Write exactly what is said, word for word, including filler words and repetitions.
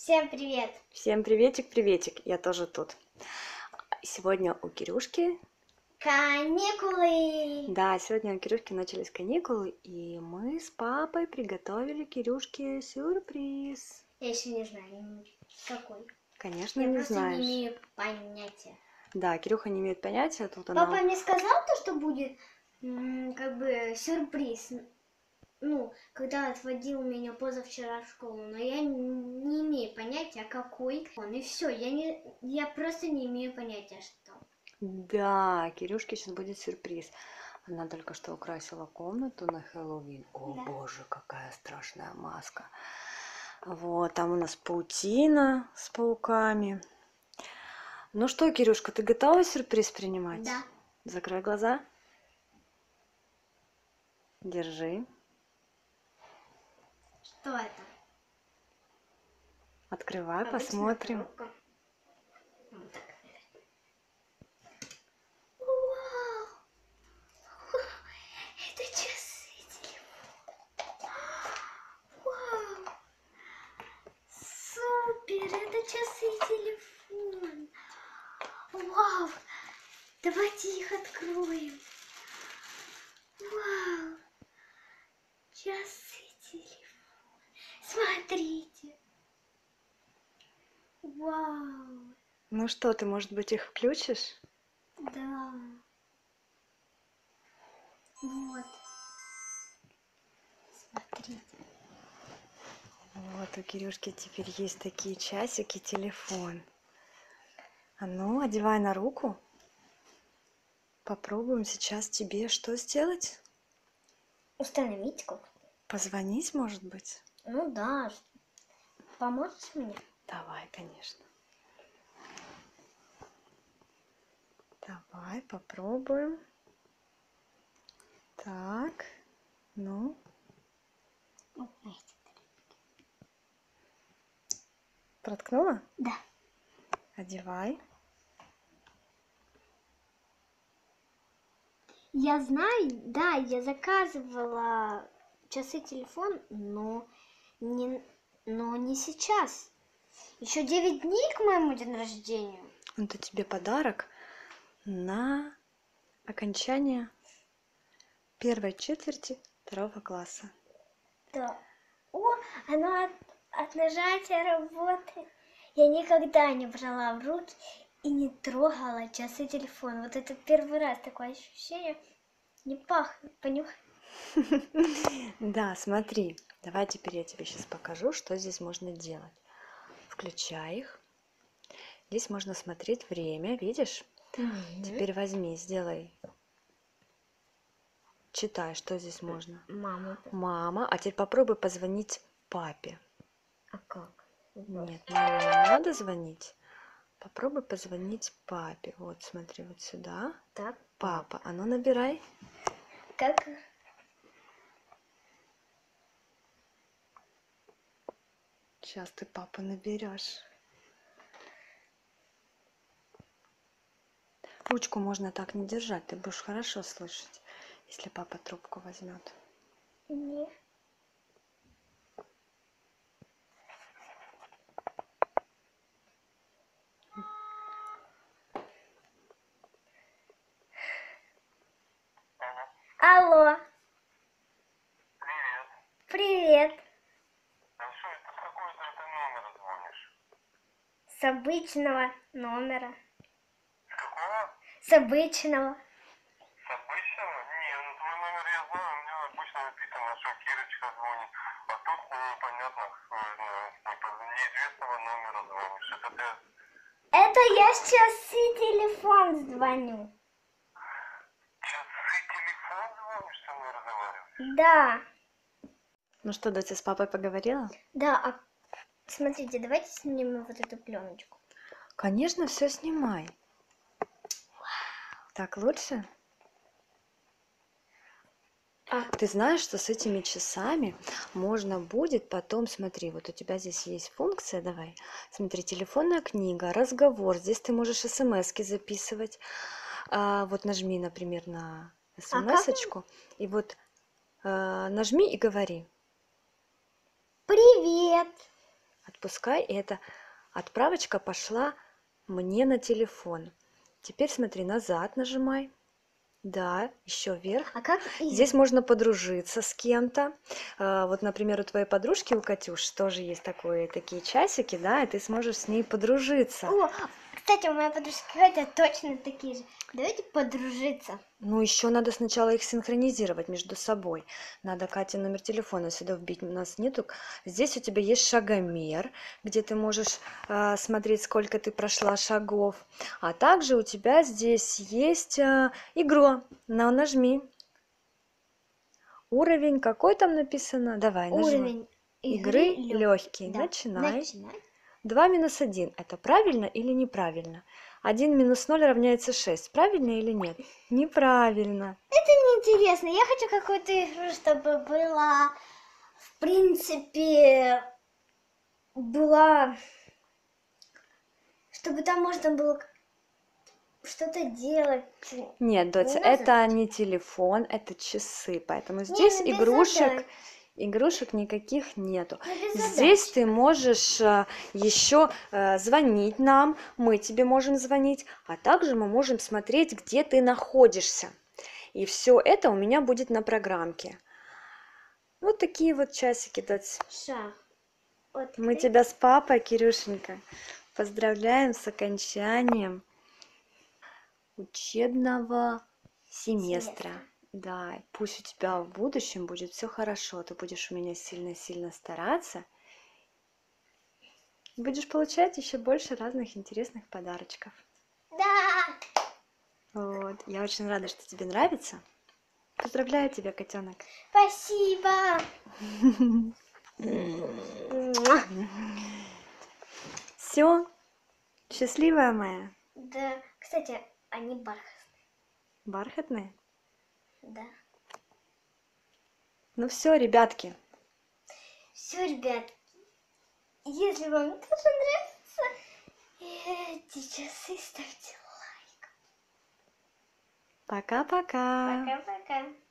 Всем привет! Всем приветик, приветик, я тоже тут. Сегодня у Кирюшки... Каникулы! Да, сегодня у Кирюшки начались каникулы, и мы с папой приготовили Кирюшке сюрприз. Я еще не знаю, какой. Конечно, я не просто знаешь. не имею понятия. Да, Кирюха не имеет понятия, тут Папа она... мне сказал то, что будет м, как бы сюрприз. Ну, когда отводил меня позавчера в школу, но я не имею понятия, какой он. И все, я, не, я просто не имею понятия, что. Да, Кирюшке сейчас будет сюрприз. Она только что украсила комнату на Хэллоуин. О, Да. боже, какая страшная маска. Вот, там у нас паутина с пауками. Ну что, Кирюшка, ты готова сюрприз принимать? Да. Закрой глаза. Держи. Что это? Открывай, Обычная посмотрим. коробка. Вот так. Вау! Это часы телефон. Вау! Супер! Это часы телефон. Вау! Давайте их откроем. Вау! Часы телефон. Смотрите. Вау! Ну что, ты, может быть, их включишь? Да. Вот. Смотрите. Вот у Кирюшки теперь есть такие часики, телефон. А ну, одевай на руку. Попробуем сейчас тебе что сделать? Установить как? Позвонить, может быть? Ну да. Поможешь мне? Давай, конечно. Давай, попробуем. Так, ну. Проткнула? Да. Одевай. Я знаю, да, я заказывала часы-телефон, но не, но не сейчас. Еще девять дней к моему день рождения. Это тебе подарок на окончание первой четверти второго класса. Да. О, оно от, от нажатия работает. Я никогда не брала в руки и не трогала часы телефон. Вот это первый раз такое ощущение. Не пахнет, понюхай. Да, смотри, давай теперь я тебе сейчас покажу, что здесь можно делать. Включай их. Здесь можно смотреть время, видишь? Угу. Теперь возьми, сделай. Читай, что здесь можно. Мама. Мама. А теперь попробуй позвонить папе. А как? Нет, маме не надо звонить. Попробуй позвонить папе. Вот, смотри, вот сюда. Так. Папа. А ну, набирай. Как? Сейчас ты папу наберешь. Ручку можно так не держать, ты будешь хорошо слышать, если папа трубку возьмет. Нет. Алло. Привет. Привет. А что, это с какого-то это номера звонишь? С обычного номера. С какого? С обычного. С обычного? Не, ну твой номер я знаю, у меня обычно написано, что Кирочка звонит. А тут ну, непонятно, с неизвестного номера звонишь. Это ты... Это я сейчас с телефон звоню. Часы телефон звонишь, со мной разговариваешь? Да. Ну что, доча с папой поговорила? Да, а смотрите, давайте снимем вот эту пленочку. Конечно, все снимай. Так лучше? А. Ты знаешь, что с этими часами можно будет потом, смотри, вот у тебя здесь есть функция, давай, смотри, телефонная книга, разговор, здесь ты можешь смс-ки записывать, а, вот нажми, например, на смс-очку, и вот а, нажми и говори. Привет. отпускай, и эта отправочка пошла мне на телефон. Теперь смотри, назад нажимай. Да, еще вверх. А как Здесь можно подружиться с кем-то. А, Вот, например, у твоей подружки, у Катюш, тоже есть такое, такие часики, да, и ты сможешь с ней подружиться. О, кстати, у моей подружки Катя точно такие же. Давайте подружиться. Ну, еще надо сначала их синхронизировать между собой. Надо Кате номер телефона сюда вбить. У нас нету. Здесь у тебя есть шагомер, где ты можешь а, смотреть, сколько ты прошла шагов. А также у тебя здесь есть а, игра. На, нажми. Уровень какой там написано? Давай, нажимай. Уровень Игры игры легкий. Да. Начинай. Начинай. два минус один. Это правильно или неправильно? один минус ноль равняется шесть. Правильно или нет? Неправильно. Это неинтересно. Я хочу какую-то игру, чтобы была, в принципе, была, чтобы там можно было что-то делать. Нет, Дотя, Не надо? это не телефон, это часы. Поэтому Не, здесь ну без игрушек, задач. игрушек никаких нету. Ну, без задач. Здесь ты можешь еще звонить нам, мы тебе можем звонить, а также мы можем смотреть, где ты находишься. И все это у меня будет на программке. Вот такие вот часики, Доть. Шаг. Вот Мы ты- тебя с папой, Кирюшенька, поздравляем с окончанием учебного семестра. Семестра. Да, пусть у тебя в будущем будет все хорошо, ты будешь у меня сильно-сильно стараться, и будешь получать еще больше разных интересных подарочков. Да. Вот, я очень рада, что тебе нравится. Поздравляю тебя, котенок. Спасибо. Все, счастливая моя. Да, кстати, они бархатные. Бархатная. Да. Ну все, ребятки. Все, ребят, если вам тоже нравятся эти часы, ставьте лайк. Пока-пока. Пока-пока.